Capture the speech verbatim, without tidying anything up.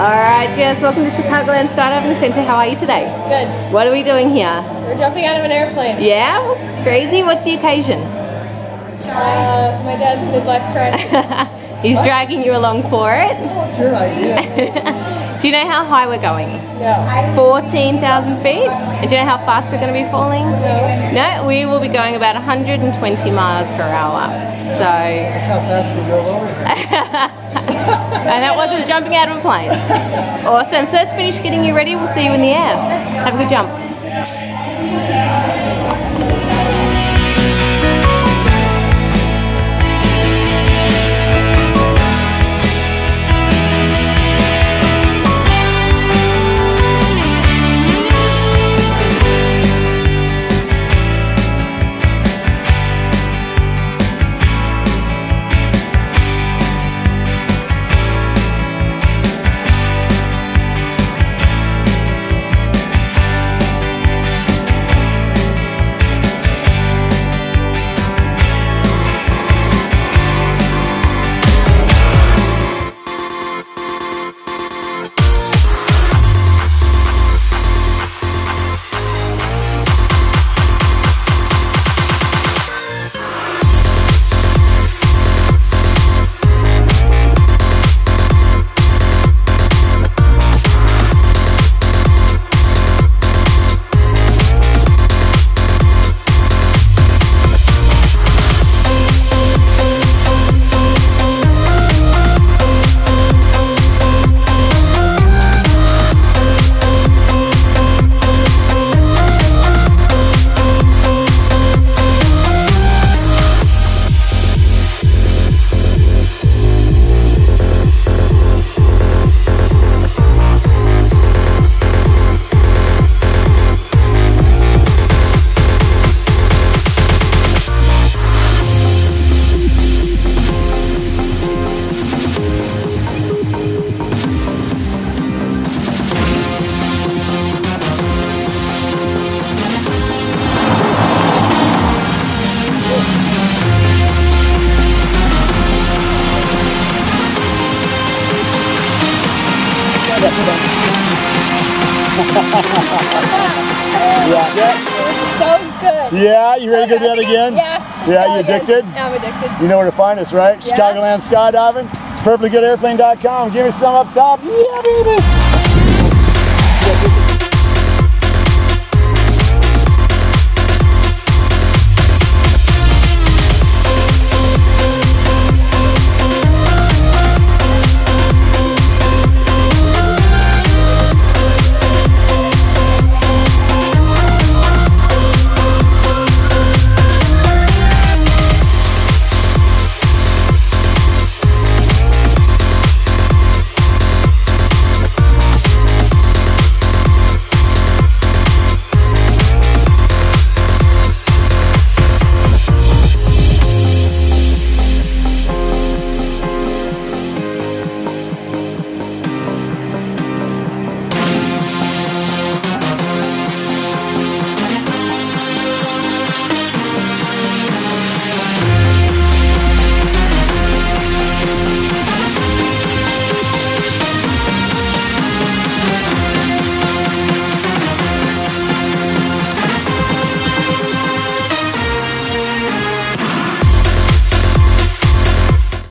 Alright, Jess, welcome to Chicagoland Skydiving Center. How are you today? Good. What are we doing here? We're jumping out of an airplane. Yeah? Crazy? What's the occasion? Uh, my dad's midlife crisis. He's dragging you along for it? What's your idea? Do you know how high we're going? No. fourteen thousand feet? And do you know how fast we're going to be falling? No. No, we will be going about one hundred twenty miles per hour. So... That's how fast we drove over. And that wasn't jumping out of a plane. Awesome. So let's finish getting you ready. We'll see you in the air. Have a good jump. Yeah. Yeah. So good. Yeah, you ready to do that again? Yeah. Yeah, you addicted? Yeah, I'm addicted. You know where to find us, right? Yeah. Chicagoland Skydiving. Perfectly Good Airplane dot com. Give me some up top. Yeah, baby.